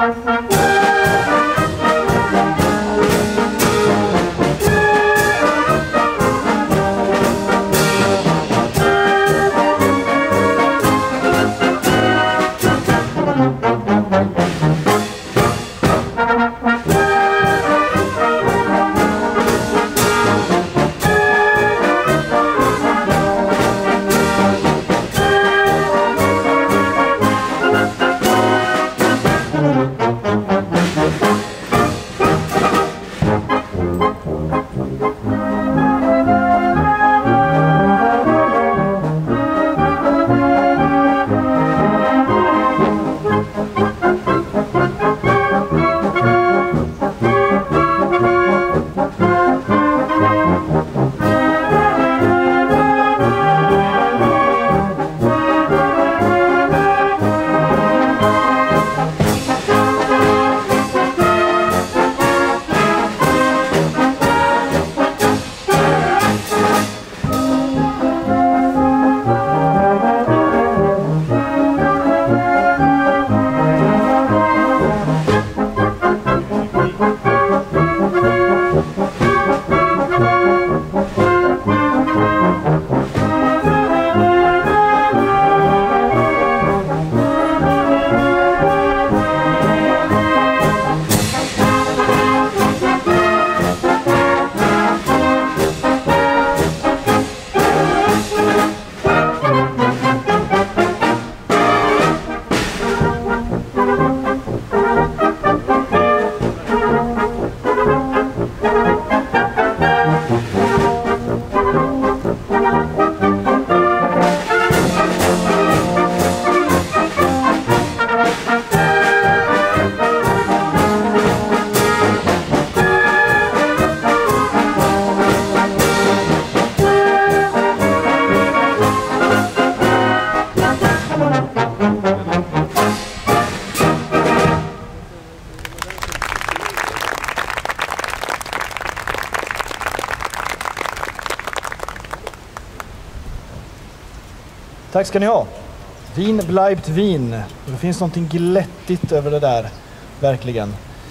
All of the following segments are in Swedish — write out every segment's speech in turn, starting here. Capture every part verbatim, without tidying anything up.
Tack ska ni ha. Vin bleibt vin. Det finns någonting glättigt över det där. Verkligen.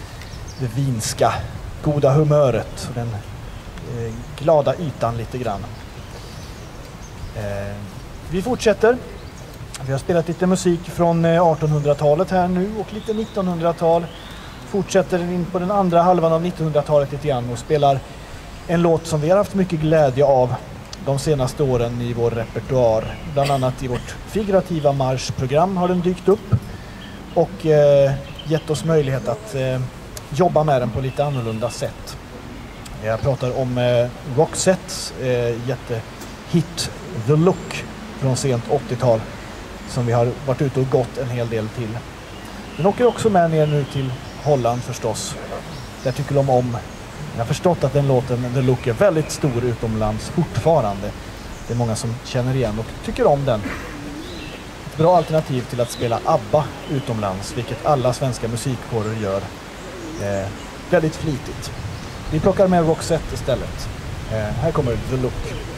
Det vinska, goda humöret och den eh, glada ytan lite grann. Eh, vi fortsätter. Vi har spelat lite musik från artonhundratalet här nu och lite nittonhundratal. Fortsätter in på den andra halvan av nittonhundratalet lite grann och spelar en låt som vi har haft mycket glädje av de senaste åren i vår repertoar. Bland annat i vårt figurativa marschprogram har den dykt upp och eh, gett oss möjlighet att eh, jobba med den på lite annorlunda sätt. Jag pratar om eh, Roxettes eh, jättehit The Look från sent åttiotal som vi har varit ute och gått en hel del till. Den åker också med ner nu till Holland förstås. Där tycker de om. Jag har förstått att den låten The Look är väldigt stor utomlands fortfarande. Det är många som känner igen och tycker om den. Ett bra alternativ till att spela ABBA utomlands, vilket alla svenska musikkårer gör. Eh, väldigt flitigt. Vi plockar med Roxette istället. Eh, här kommer The Look.